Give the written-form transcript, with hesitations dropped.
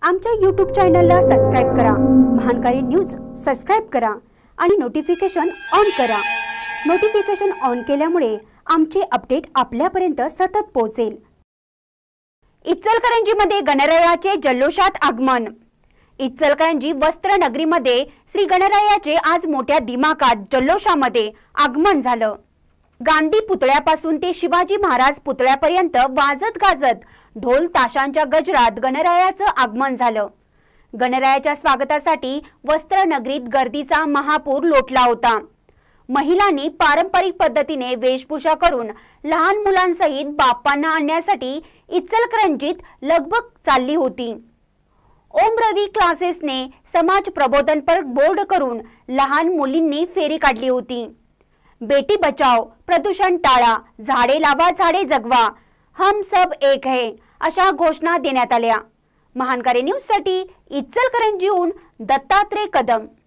आमच्या YouTube चॅनलला subscribe करा, महानकारी न्यूज सबस्क्राइब करा आणि नोटिफिकेशन ऑन करा। नोटिफिकेशन ऑन केल्यामुळे आमचे अपडेट आपल्यापर्यंत सतत पोहोचेल। इचलकरंजीमध्ये गणरायाचे जल्लोषात आगमन। इचलकरंजी वस्त्र नगरीमध्ये श्री गणरायाचे आज मोठ्या दिमाखात जल्लोषामध्ये आगमन झालं। गांधी पुतळ्यापासून ते शिवाजी महाराज पुतळ्यापर्यंत वाजत गाजत ढोल ताशांच्या गजरात गणरायाचं आगमन झालं। गणरायाच्या स्वागतासाठी वस्त्र नगरीत गर्दीचा महापूर लोटला होता। महिलांनी पारंपरिक पद्धतीने वेशभूषा करून लहान मुलांसहित बाप्पांना आणण्यासाठी इचलकरंजीत लगबग चालली होती। ओम रवी क्लासेसने समाज प्रबोधनपर बोर्ड करून लहान मुलींनी फेरी काढली होती। बेटी बचाओ, प्रदूषण टाळा, झाडे लावा, झाडे जगवा, हम सब एक है अशा घोषणा देण्यात आल्या। महानकारी न्यूज साठी इचलकरंजीहून दत्तात्रय कदम।